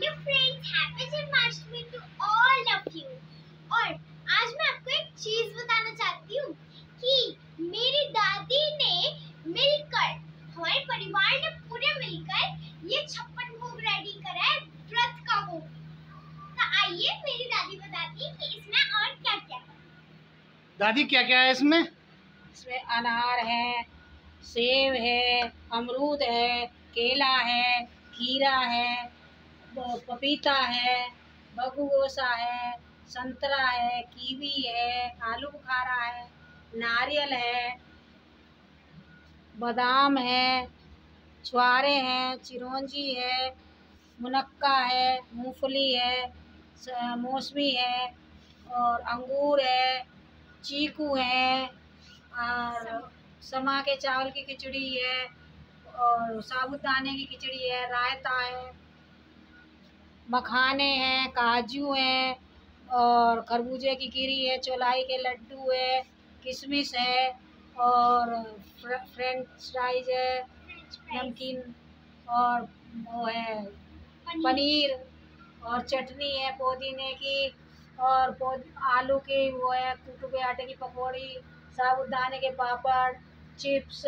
Hello friends, happy Janmashtami to all of you. और आज मैं आपको एक चीज बताना चाहती हूँ कि मेरी दादी ने मिलकर, हमारे परिवार ने पूरे मिलकर ये 56 भोग रेडी करा है, व्रत का भोग। तो आइए मेरी दादी बताती है कि इसमें और क्या क्या है। दादी क्या क्या है इसमें? इसमें अनार है, सेब है, अमरूद है, केला है, खीरा है, पपीता है, बगुगोसा है, संतरा है, कीवी है, आलू बुखारा है, नारियल है, बादाम है, छुआरे हैं, चिरौंजी है, मुनक्का है, मूंगफली है, मौसमी है और अंगूर है, चीकू है और समा के चावल की खिचड़ी है और साबूदाने की खिचड़ी है, रायता है, मखाने हैं, काजू हैं और खरबूजे की गिरी है, चौलाई के लड्डू है, किशमिश है और फ्रेंच फ्राइज है, नमकीन और वो है पनीर और चटनी है पुदीने की और आलू की वो है, कूटू के आटे की पकौड़ी, साबूदाने के पापड़, चिप्स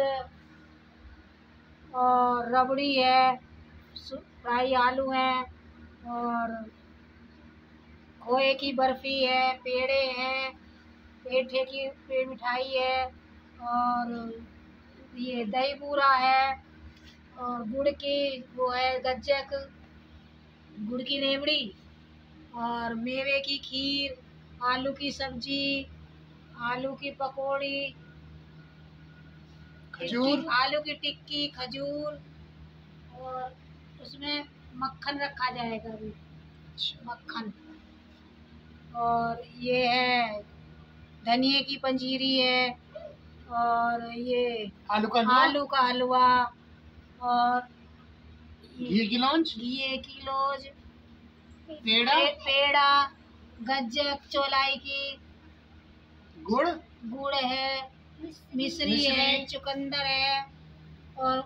और रबड़ी है, फ्राई आलू हैं और खोए की बर्फी है, पेड़े हैं, पेड़ मिठाई है और ये दही बूरा है और गुड़ की वो है गज्जक, गुड़ की रेवड़ी और मेवे की खीर, आलू की सब्जी, आलू की पकौड़ी, खजूर, आलू की टिक्की, खजूर और उसमें मक्खन रखा जाएगा अभी, मक्खन। और ये है धनिए की पंजीरी है और ये आलू का हलवा और घी की लौंज, पेड़ा, गज्जक, चौलाई की, गुड़ है, मिश्री है, चुकंदर है और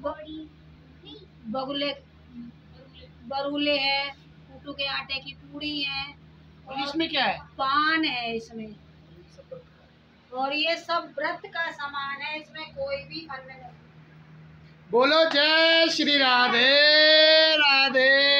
बरुले है, कूटू के आटे की पूड़ी है और इसमें क्या है? पान है इसमें और ये सब व्रत का सामान है, इसमें कोई भी अन्न नहीं। बोलो जय श्री राधे राधे।